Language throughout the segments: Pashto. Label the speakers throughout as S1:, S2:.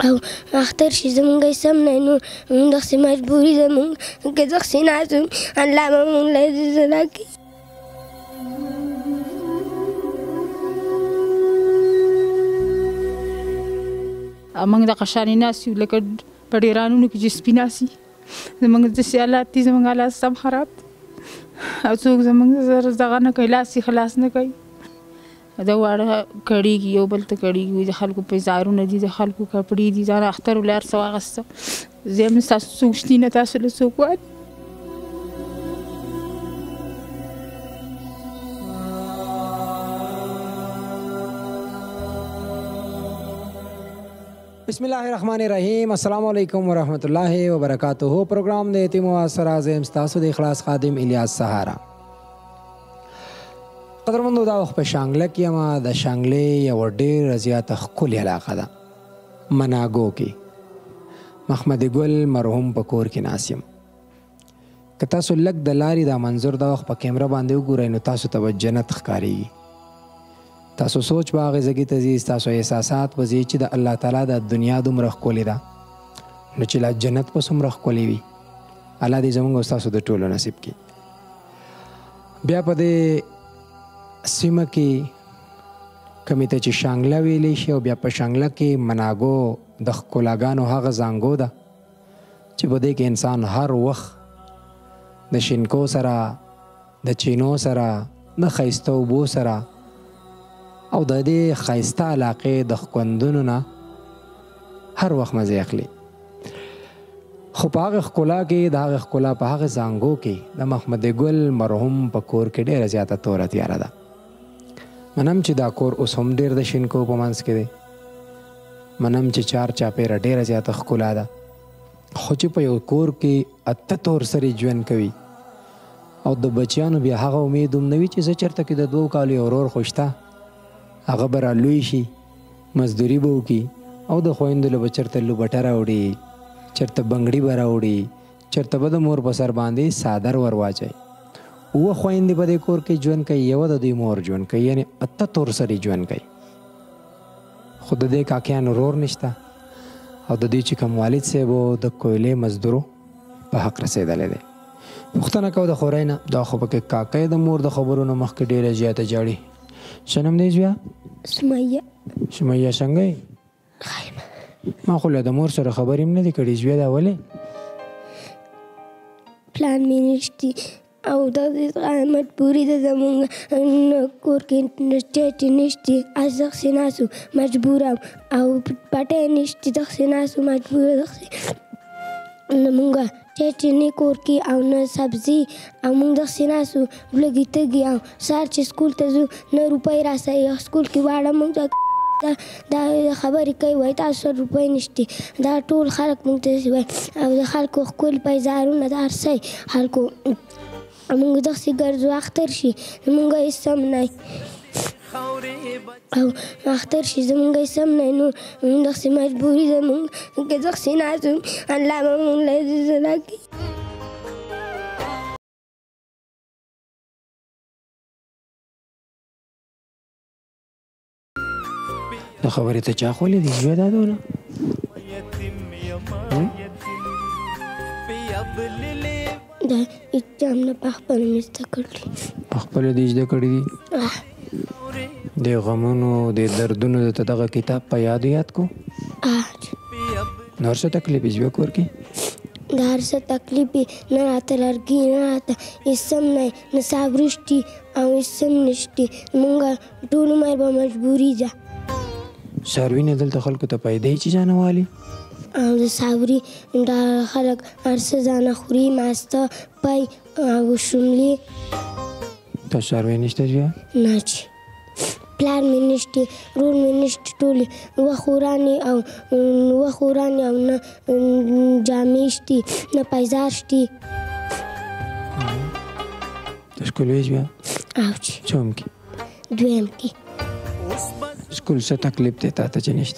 S1: او اختر شي زمونږ یې سم نه نو مونږ دغسې مجبوري زمونږ که دغسې ناست وو الله به مونږ له عزت راکړي.
S2: موږ دغه شانې ناست یو لکه په ډیرانونو کې چې سپي ناست وي. زموږ داسې حالات دي، زموږ حالات سم خراب دي او څوک زموږ دغه نه کوي، لاس یې خلاص نه کوي. د واړه کړېږي، یو بل ته کړېږي، د خلکو پیزارونه دي، د خلکو کپړې دي، ځان اختر له هر څه واخیسته. زه یم ستاسو څوک شتي نه، تاسو له څوک وایي.
S3: بسم الله الرحمن الرحیم. السلام علیکم ورحمۃ اللہ وبرکاتہ. پروگرام د یتیم و سره زه یم ستاسو د اخلاص خادم الیاس سهارا. قدرمندو، دا وخت په شانګله کې یم. د شانګلې یوه ډېره زیاته ښکلې علاقه ده، مناګو کې. محمد ګل مرحوم په کور کې ناست یم. که تاسو لږ د لارې دا منظر دا وخت په کیمره باندې وګورئ نو تاسو ته به جنت ښکارېږي. تاسو سوچ به هغې ځګې ته ځي، ستاسو احساسات به ځي چې د الله تعالی د دنیا دومره ښکلې ده نو چې لا جنت به څومره ښکلې وي. الله دې زموږ او ستاسو د ټولو نصیب کړي. بیا په دې سیمه کې کمې ته چې شانګله ویلی شي او بیا په شانګله کې مناګو د ښکلاګانو هغه زانګو ده چې په دې کې انسان هر وخت د شینکو سره، د چینو سره، د ښایسته اوبو سره او د دې ښایسته علاقې د ښکوندونو نه هر وخت مزې اخلي. خو په هغه ښکلا کې، د هغه ښکلا په هغه زانګو کې د محمد ګل مرحوم په کور کې ډېره زیاته توره تیاره ده. منم چې دا کور اوس هم ډېر د شینکو په منځ کې دی. منم چې چار چاپېره ډېره زیاته ښکلا ده. خو چې په یو کور کې اته تور سرې ژوند کوي او د بچیانو بیا هغه امید هم نه وي چې زه چېرته کې د 2 کالو یو ورور خو شته، هغه به رالوی شي، مزدوري به وکړي او د خویندو له به چېرته لوبټه راوړي، چېرته بنګړي به راوړي، چېرته به د مور په سر باندې څادر ور واچوي. 7 خویندې په دې کور کې ژوند کوي، یوه د دوی مور ژوند کوي، یعنې 8 تور سرې ژوند کوي. خو د دې کاکیانو رور نشته او د دوی چې کوم والد صاحب و د کویلې مزدورو په حق رسېدلی دی. پوښتنه کوو د خورۍ نه، دا خو پکې کاکی د مور د خبرو نه مخکې ډېره زیاته جاړي. څه نوم دی زویه؟
S1: سمیه.
S3: سمیه څنګه یې؟ ما خو له د مور سره خبرې هم نه دي کړي. زویه دا ولې؟
S1: پلان مې نشته او دا مجبوري ده زمونږ کور کې ټیټې نشته، دغسې ناست وو مجبوره او پټی نشته، دغسې ناست وو مجبوره. دغسې مونږ ټیټې نه کور کې او نه سبزي او مونږ دغسې ناست وو لږې تږي او سهار چې سکول ته ځو نه روپۍ راسوي او سکول کې واړه مونږ دا خبرې کوي وایي تاسو سره روپۍ نشته. دا ټول خلک مونږ ته وایي او د خلکو ښکلي پیزارونه دا هر څه خلکو مونږ دغسې ګرځو اختر شي زمونږ یې سم نه او اختر شي زمونږ یې سم نه نو مونږ دغسې مجبوري زمونږ که دغسې ناست وو الله به مونږ له عزت راکړي.
S3: دا خبرې ته چا خولی دي زویه دا دونه؟
S1: دا اجام نه په خپله مې زده کړي.
S3: په خپله دې زده کړي دي؟ د غمونو د دردونو د دغه کتاب په یاد کو؟ نور څه تکلیف یې زویه کور کې؟
S1: دا هر څه تکلیف یې نه راته لرګي نه راته هېڅ هم نه نه صابري شتي او هېڅ هم نشتي. مونږ ټول عمر به مجبوري ده.
S3: څاروي نه دلته خلکو ته پیدا یي چې ځانه والي
S1: او د صابري دا خلک هر څه ځانه خوري، ماسته پی او شملې.
S3: تاسو څاروي نشته زویه؟
S1: نه چې پلار مې نشته، ورور مې نشته، ټولې وخورانې او نه جامې شتي نه پیزار شتي.
S3: سکول وې زویه؟
S1: او چې
S3: څوم کې؟
S1: 2م کې.
S3: سکول څه تکلیف دی تا ته چې نشته؟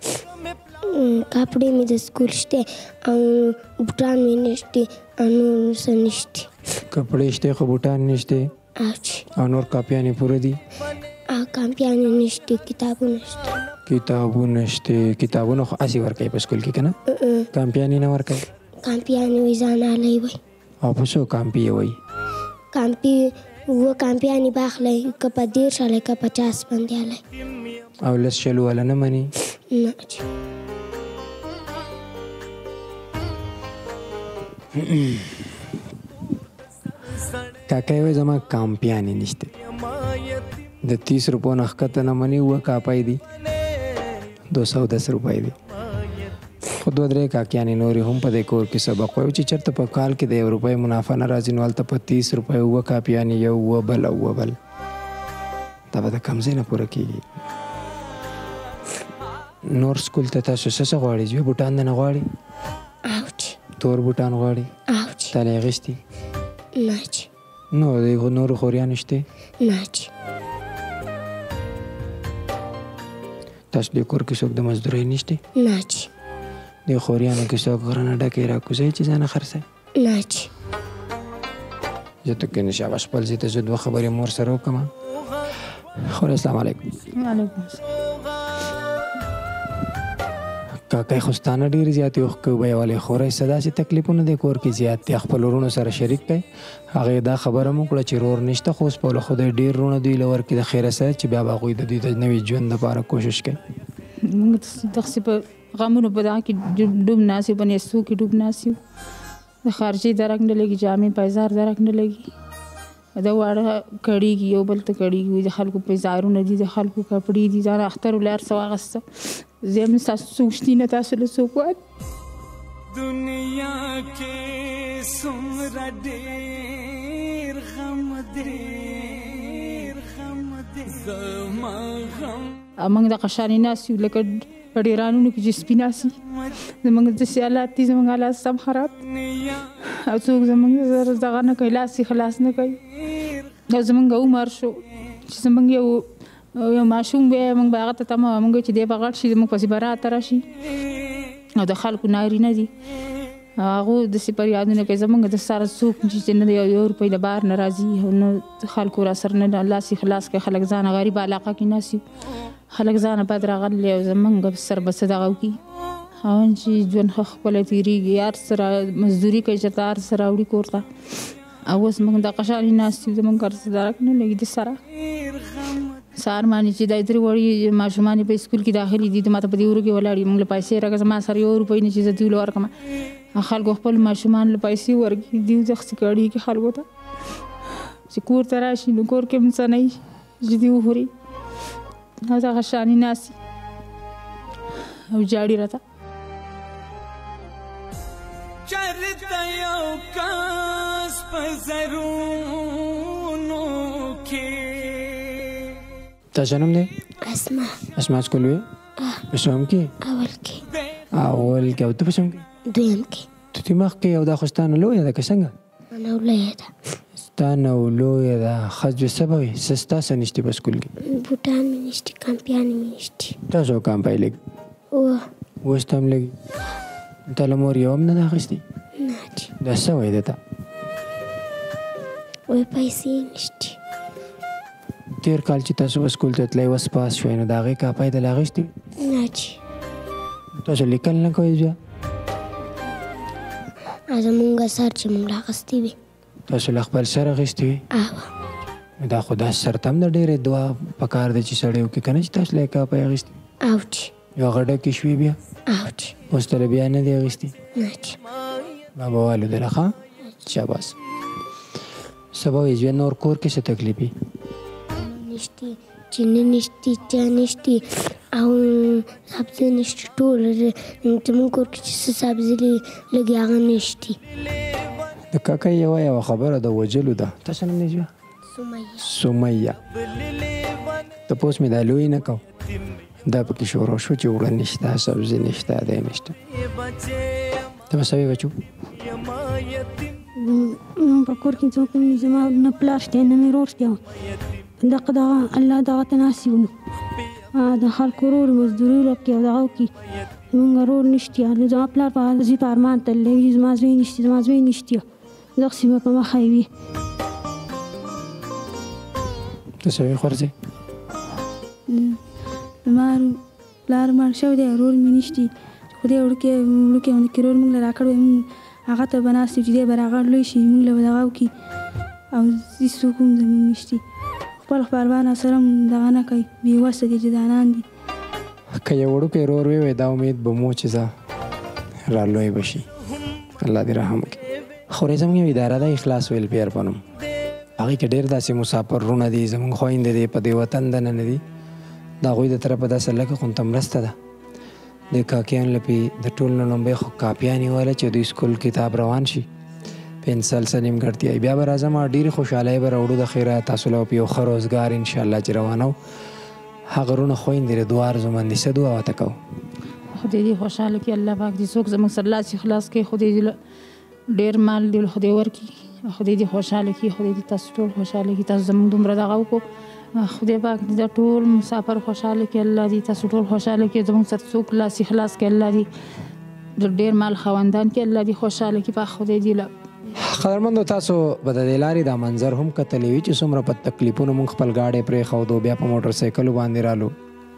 S1: کپړې مې د سکول شته او بوټان مې نشته او نور څه نشته.
S3: کپړې شته خو بوټان نشته
S1: او
S3: نور کاپیانې پوره دي؟
S1: کامپیانې نشته، کتابونه نشته.
S3: کتابونه شته. کتابونه خو هسې ورکوي په سکول کې که نه؟ کامپیانې نه ورکوي؟
S1: کامپیانې وایي ځان الی وایي.
S3: او په څو کامپي یې وایي؟
S1: کامپي 7 کامپیانې به اخلی، که په 10 الی که 50 باندې الی.
S3: او 10 والا نه مني؟
S1: نه.
S3: کاکا یې وایي زما کامپیانې نشته. د 30 روپو نه ښکته نه مني، 7 کاپۍ دي، 210 روپۍ دي. خو 2-3 کاکیانې نورې هم په دې کور کې سبق وایي چې چېرته په کال کې د 1 روپۍ منافع نه راځي، نو هلته په 30 روپۍ 7 کاپیانې، یو 7 بل او 7 بل. دا به د کوم ځای نه پوره کېږي؟ نور سکول ته تاسو څه غواړئ؟ زوی بوټان نه غواړي؟ تور بوټان غواړي؟ تا یې اخیستي؟
S1: نه.
S3: نو د نورو خوریانو شته؟
S1: نه.
S3: تاسو دې کور کې څوک د مزدورۍ نشته؟
S1: نه.
S3: د خوریانو کې څوک غرنه ډکې راکوزوي چې ځان خرڅوي؟
S1: نه.
S3: زه ته کې نشابه خپل ځای ته زه 2 خبرې مور سره وکړم. خور السلام علیکم.
S2: وعلیکم السلام.
S3: کاکای خو ستانه ډېرې زیاتې اوښکې وبهولې، خورۍ څه داسې تکلیفونه د کور کې زیات دي، خپل وروڼو سره شریک کړئ. هغې دا خبره مو وکړه چې رور نشته، خو اوس په له خدای ډېر وروڼه دوی له ورکړي د خیره سره چې بیا به هغوی د دوی د نوي ژوند لپاره کوشش کوي.
S2: موږ دغسې په غمونو په دغه کې ډوب ناست یو، په نیستو کې ډوب ناست یو. د خارجي درک نه لګي، جامې پایزار درک نه لګي، دا واړه کړېږي، یو بل ته کړېږي، د خلکو پایزارونه دي، د خلکو کپړې دي، ځان اختر ولار څه واغسته. زه هم ستاسو څوک شتي نه، تاسو له څوک وایي. دنیا کې څومره ډېر غم دی، زما غم. موږ دغه شانې ناست یو لکه په ډېرانونو کې چې سپي ناست وي. زموږ داسې حالات دي، زموږ حالات سم خراب او څوک زموږ دغه نه کوي، لاس یې خلاص نه کوي. او زموږ عمر شو چې زموږ یو ماشوم بیا موږ به هغه ته تمه وه، موږ چې دی به غټ شي زموږ پسې به راته راشي. او د خلکو نارینه دي، هغو داسې فریادونه کوي. زموږ د سره څوک چې نه د 1 روپۍ د بهر نه راځي، او نه خلکو را سره نه لاس یې خلاص کوي. خلک ځانه غریب علاقه کې ناست یو، خلک ځانه بد راغلی، او زموږ سر به څه دغه وکړي. خاوند چې ژوند ښه ښکلی تېرېږي، هر څه مزدوري کوي چېرته هر څه راوړي کور ته. او اوس موږ دغه شانې ناست یو، زموږ هر څه درک نه لګي د سره. سهار باندې چې دا 3 وړي ماشومان په سکول کې داخلي دي، ما ته په دې وره کې ولاړ دي، موږ له پیسې راکړه، زما سره 1 روپۍ نه چې زه دوی له ورکړم. خلکو خپل ماشومان له پیسې ورکړي، دوی دغسې کړېږي خلکو ته چې کور ته راشي نو کور کې هم څه نه وي چې دوی وخوري. او دغه شانې ناست او جاړي راته. چېرته یو کس په زرونو کې.
S3: تا نوم دی؟
S1: اسما.
S3: اسما سکول وې؟ په څوم کې؟
S1: اول کې.
S3: او ته په څوم کې؟
S1: 2م کې.
S3: ته دې مخکې او دا خو ستا نه لویه ده که څنګه؟
S1: نه لویه ده.
S3: ستا نه لویه ده. ښځو څه به وي؟ څه ستا څه نشته په سکول کې؟
S1: بوټان مې نشته، کامپیانې مې نشته.
S3: تا څو کامپۍ لګي؟ اوس ته هم لګي؟ تا له مور یو هم نه ده اخیستې؟
S1: نه.
S3: دا څه وایي ده ته؟
S1: وایي پیسې نشته.
S3: تېر کال چې تاسو به سکول ته تلئ، اوس پاس شوئ، نو د هغې کاپۍ دله اخیستې وي؟
S1: نه.
S3: تاسو لیکل نه کوئ بیا؟
S1: زموږ سر چې موږ اخیستې وي.
S3: تاسو له خپل سر اخیستې وي؟ دا خو داسې سر ته هم د ډېرې دعا پکار دی چې سړی وکړي که نه چې تاسو له یې کاپۍ اخیستې؟ یو غډه کې شوې بیا؟ اوس ته له بیا نه دی اخیستې؟ ما به والدله ښه؟ شاباس. سبا وایي ژوند نور کور کې څه تکلیف وي؟
S1: نشته، چینی نشته، چای نشته، او سبزي نشته. ټول زموږ کور کې چې څه سبزي لږ هغه نشته.
S3: د کاکا یوه خبره د وجلو ده. تاسو نوم دی؟ سمیه. تپوس مې دا لوی نه کو، دا پکې شروع شو چې اوړه نشته، سبزي نشته، دی نشته. ته به څه وایې بچو؟
S4: په کور کې څوک زما نه پلار شته نه مې ورور شته. دغه الله دغه ته ناست یو، د خلکو ورور مزدوري وکړي او دغه وکړي. زموږ ورور نشته، زما پلار ځي په ارمان تللی وي، زما زوی نشته، زما زوی نشته، دغسې به په مخه یې وي.
S3: ته څه وایې خورځې؟
S4: زما پلار مړ شوی دی، ورور مې نشته. خدای وړوکی غوندې کې ورور موږ له راکړی وی، موږ هغه ته به ناست یو چې دی به راغړ لوی شي، موږ له به دغه وکړي، او هېڅ څوک هم زموږ نشته. خپل خپلوان سره هم دغه نه کوي، بېوسه دي، جدانان دي.
S3: که یو وړوکی ورور وی دا امید به مو چې زه را لوی به شي، الله دې رحم وکړي. خو زموږ یو اداره ده اخلاص ویلفیر په نوم، هغې کې ډېر داسې مسافر وروڼه دي، زموږ خویندې دي په دې وطن دننه دي، د هغوی د طرفه داسې لږه غونته مرسته ده. د کاکیانو لپې د ټول نه لومبۍ خو کاپیانې ویله چې دوی سکول کتاب روان شي، پنسل څه نیمګړتیاوې، بیا به راځم او ډېرې خوشحالۍ به راوړو د خیره تاسو له په یو ښه روزګار انشاءالله چې روانو. هغه وروڼه خویندې د دعا ارزومند دي، څه دعا ورته کوو؟
S2: خدای دې خوشحاله کړي، الله پاک دې څوک زموږ سره لاس خلاص کړي، خدای دې ډېر مال دې خدای ورکړي، خدای دې خوشحاله کړي، خدای دې تاسو ټول خوشحاله کړي. تاسو زموږ دومره دغه وکړو، خدای پاک دې ټول مسافر خوشحاله کړي، الله دې تاسو ټول خوشحاله کړي، زموږ سره څوک لاس خلاص کړي، الله دې د ډېر مال خاوندان کړي، الله دې خوشحاله کړي. پاک خدای دې
S3: قدرمندو تاسو به د دې لارې دا منظر هم کتلی وي چې څومره په تکلیفونو موږ خپل ګاډی پرېښودو، بیا په موټر سایکلو باندې رالو،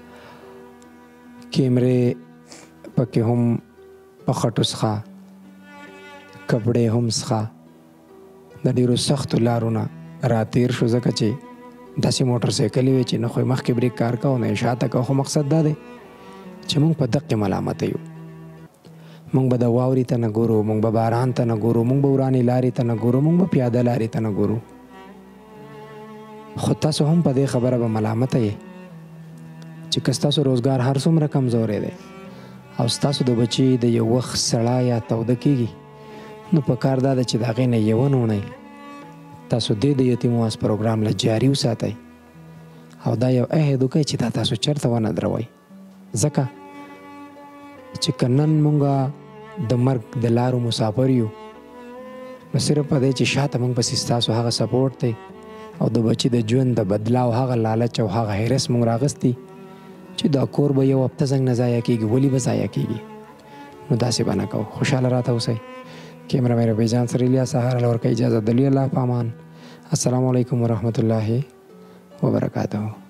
S3: کیمرې پکې هم په خټو څخه، کپړې هم څخه، د ډېرو سختو لارو نه راتېر شو، ځکه چې داسې موټر سایکلې وې چې نه خو مخکې بریک کار کوو نه یې شاته کوو. خو مقصد دا دی چې موږ په دقې ملامته یو، موږ به د واورې ته نه ګورو، موږ به باران ته نه ګورو، موږ به ورانې لارې ته نه ګورو، موږ به پیاده لارې ته نه ګورو. خو تاسو هم په دې خبره به ملامته یې چې که ستاسو روزګار هر څومره کمزوری دی او ستاسو د بچي د یو وخت سړه یا توده کېږي، نو په کار دا ده چې د هغې نه یوه نوڼۍ تاسو دې د یتیم واس پروګرام له جاري وساتئ او دا یو عهد وکړئ چې دا تاسو چېرته ونه دروئ. ځکه چې که نن مونږ د مرګ د لارو مسافر یو، نو صرف په دی چې شاته مونږ پسې ستاسو هغه سپورټ دی او د بچي د ژوند د بدلاو هغه لالچ او هغه حرص مونږ راغستی چې دا کور به یو هفته زنګ نه ضایع کېږي، ولې به ضایع کېږي؟ نو داسې به نه کوو. خوشحاله راته اوسئ. کیمره مې رفیع جان سره الیاس سهار له ورکه اجازه دلی الله په امان. السلام علیکم ورحمت الله وبرکاته.